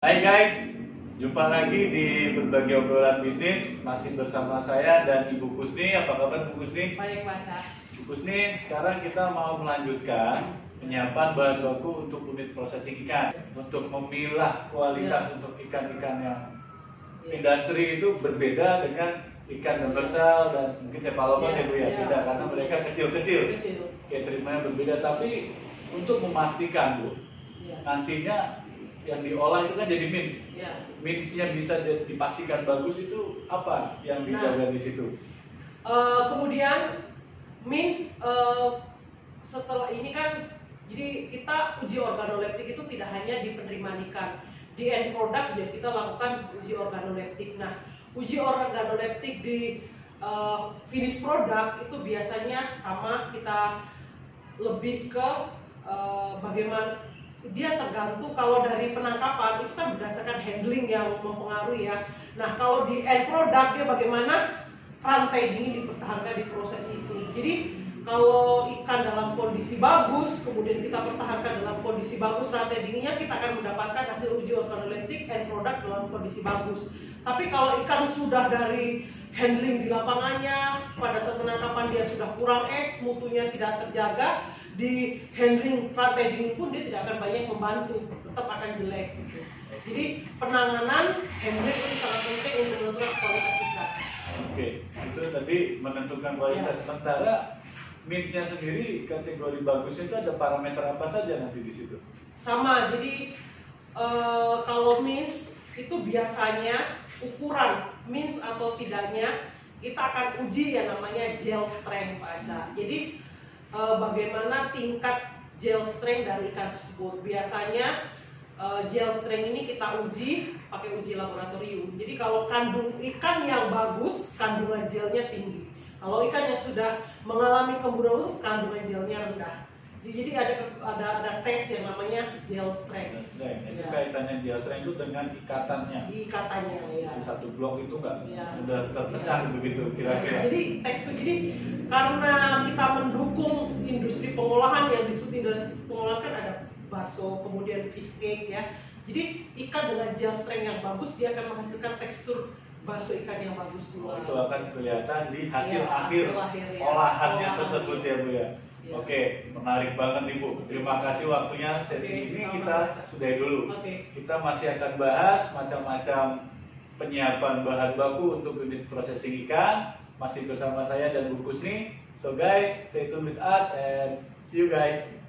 Hai guys, jumpa lagi di Berbagi Obrolan Bisnis. Masih bersama saya dan Ibu Kusni. Apa kabar Bu Kusni? Baik, Pak. Bu Kusni, sekarang kita mau melanjutkan penyiapan bahan baku untuk unit prosesing ikan. Untuk memilah kualitas untuk ikan-ikan yang industri itu berbeda dengan ikan demersal dan mungkin cephalopus ya Bu ya. Beda karena mereka kecil-kecil. Treatmentnya berbeda, tapi untuk memastikan Bu, nantinya yang diolah itu kan jadi mince. Mince-nya bisa dipastikan bagus, itu apa yang dijaga di situ? Kemudian mince setelah ini kan, jadi kita uji organoleptik itu tidak hanya di penerimaan ikan, di end product ya kita lakukan uji organoleptik. Nah, uji organoleptik di finish product itu biasanya sama, kita lebih ke bagaimana dia tergantung. Kalau dari penangkapan itu kan berdasarkan handling yang mempengaruhi ya. Nah, kalau di end product dia bagaimana rantai dingin dipertahankan di proses itu. Jadi kalau ikan dalam kondisi bagus, kemudian kita pertahankan dalam kondisi bagus rantai dinginnya, kita akan mendapatkan hasil uji organoleptik end product dalam kondisi bagus. Tapi kalau ikan sudah dari handling di lapangannya, pada saat penangkapan dia sudah kurang es, mutunya tidak terjaga, di handling rantai dingin pun dia tidak akan banyak membantu, tetap akan jelek. Jadi penanganan handling itu sangat penting untuk menentukan kualitas ikan. Oke, itu tadi menentukan kualitas. Sementara mince-nya sendiri kategori bagusnya itu ada parameter apa saja nanti di situ? Sama, jadi kalau mince itu biasanya ukuran mince atau tidaknya kita akan uji yang namanya gel strength Pak Aca. Jadi bagaimana tingkat gel strength dari ikan tersebut. Biasanya gel strength ini kita uji pakai uji laboratorium. Jadi kalau kandung ikan yang bagus, kandungan gelnya tinggi. Kalau ikan yang sudah mengalami kemburuan, kandungan gelnya rendah. Jadi ada tes yang namanya gel strength. Itu kaitannya gel strength itu dengan ikatannya. Ikatannya ya. Satu blok itu nggak udah terpecah begitu kira-kira. Jadi tekstur, jadi karena kita mendukung industri pengolahan, yang disebut industri pengolahan kan ada bakso, kemudian fish cake ya. Jadi ikan dengan gel strength yang bagus dia akan menghasilkan tekstur bakso ikan yang bagus pula. Itu akan kelihatan di hasil akhir olahannya tersebut ya Bu ya. Oke, menarik banget Ibu. Terima kasih waktunya. Sesi ini kita sudahi dulu. Kita masih akan bahas macam-macam penyiapan bahan baku untuk unit processing ikan. Masih bersama saya dan Bu Kusni. So guys, stay tuned with us and see you guys.